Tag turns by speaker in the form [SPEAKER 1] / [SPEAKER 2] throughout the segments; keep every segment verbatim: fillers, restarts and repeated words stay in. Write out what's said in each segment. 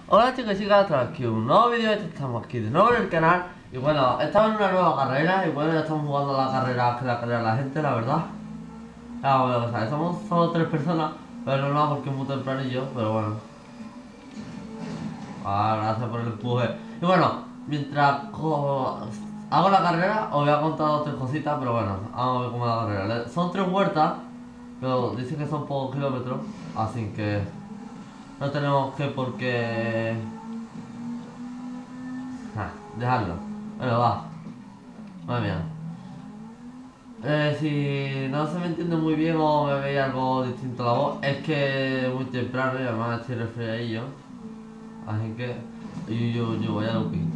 [SPEAKER 1] Hola chicos y chicas, traigo aquí un nuevo vídeo. Estamos aquí de nuevo en el canal. Y bueno, estamos en una nueva carrera. Y bueno, ya estamos jugando la carrera que la carrera la gente, la verdad. Ah, bueno, o sea, somos solo tres personas. Pero no normal porque es muy tempranillo. Pero bueno. Ah, gracias por el empuje. Y bueno, mientras hago la carrera, os voy a contar dos tres cositas. Pero bueno, vamos a ver cómo es la carrera. Son tres huertas, pero dicen que son pocos kilómetros. Así que no tenemos que por qué... Ah, dejarlo. Bueno, va. Madre mía. Eh, si no se me entiende muy bien o me veis algo distinto la voz, es que es muy temprano y además estoy resfriadillo. Así que... Yo, yo, yo voy a looping.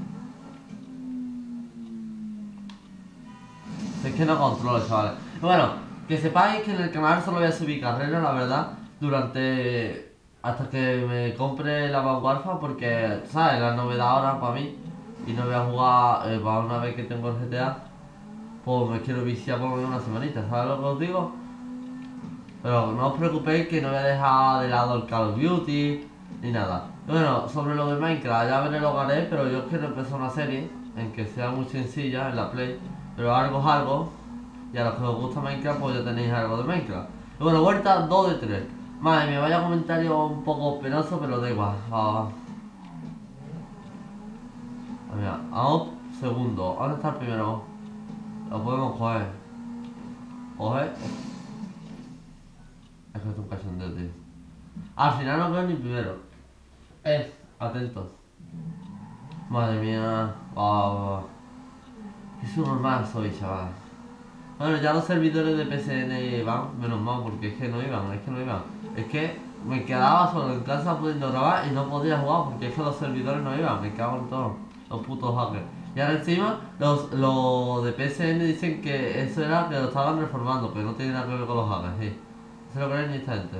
[SPEAKER 1] Es que no controlo, chavales. Bueno, que sepáis que en el canal solo voy a subir carreras, la verdad, durante... hasta que me compre la Vanguardia, porque, ¿sabes? La novedad ahora para mí. Y no voy a jugar eh, para una vez que tengo el G T A. Pues me quiero viciar por lo menos una semanita, ¿sabes lo que os digo? Pero no os preocupéis que no voy a dejar de lado el Call of Duty ni nada. Y bueno, sobre lo de Minecraft, ya veré lo que haré, pero yo quiero empezar una serie en que sea muy sencilla en la Play, pero algo es algo, y a los que os gusta Minecraft pues ya tenéis algo de Minecraft. Y bueno, vuelta dos de tres. Madre mía, vaya comentario un poco penoso, pero da igual. Ah, mira, vamos segundo. ¿Dónde está el primero? Lo podemos coger. Coger. Es que es un cachondeo, tío. Al final no veo ni primero. Eh, atentos. Madre mía. Oh, qué subnormal soy, chaval. Bueno, ya los servidores de P C N van, menos mal, porque es que no iban, es que no iban. Es que me quedaba solo en casa pudiendo grabar y no podía jugar porque es que los servidores no iban, me cago en todo. Los putos hackers. Y ahora encima, los, los de P S N dicen que eso era que lo estaban reformando, pero no tiene nada que ver con los hackers, sí. Eso es lo que es ni esta gente.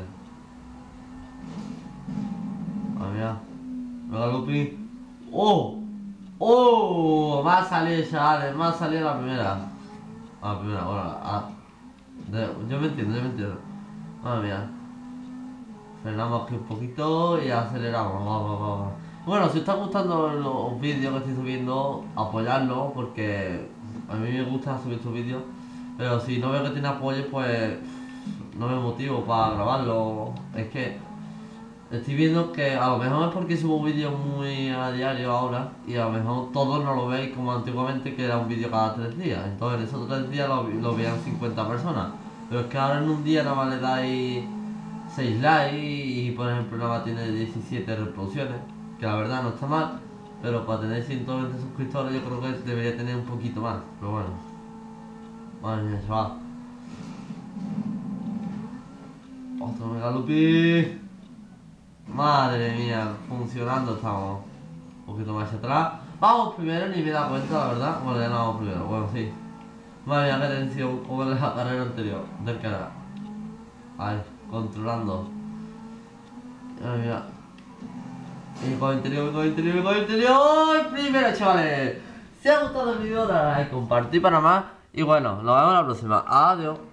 [SPEAKER 1] Madre mía. Mega looping. ¡Oh! ¡Oh! Me ha salido, chavales, me ha salido la primera. Ah, la primera, bueno, ah. De, yo me entiendo, yo me entiendo. Madre mía. Frenamos aquí un poquito y aceleramos. Va, va, va, va. Bueno, si os están gustando los vídeos que estoy subiendo, apoyadlo porque a mí me gusta subir estos vídeos. Pero si no veo que tiene apoyo, pues no me motivo para grabarlo. Es que estoy viendo que a lo mejor es porque subo vídeos muy a diario ahora y a lo mejor todos no lo veis como antiguamente que era un vídeo cada tres días. Entonces esos tres días lo, lo veían cincuenta personas. Pero es que ahora en un día nada más le dais seis likes y por ejemplo nada más tiene diecisiete reproducciones. Que la verdad no está mal. Pero para tener ciento veinte suscriptores yo creo que debería tener un poquito más. Pero bueno. Madre mía, chaval. Otro mega looping. Madre mía, funcionando estamos. Un poquito más hacia atrás. Vamos primero, ni me da cuenta, la verdad. Bueno, ya no vamos primero, bueno, sí. Madre mía, qué tensión, como en la carrera anterior del canal. Ahí, controlando. Madre mía. Y con el interior, con el interior, con el interior. Primero, chavales. Si os ha gustado el vídeo, dale a like, compartir para más. Y bueno, nos vemos la próxima. Adiós.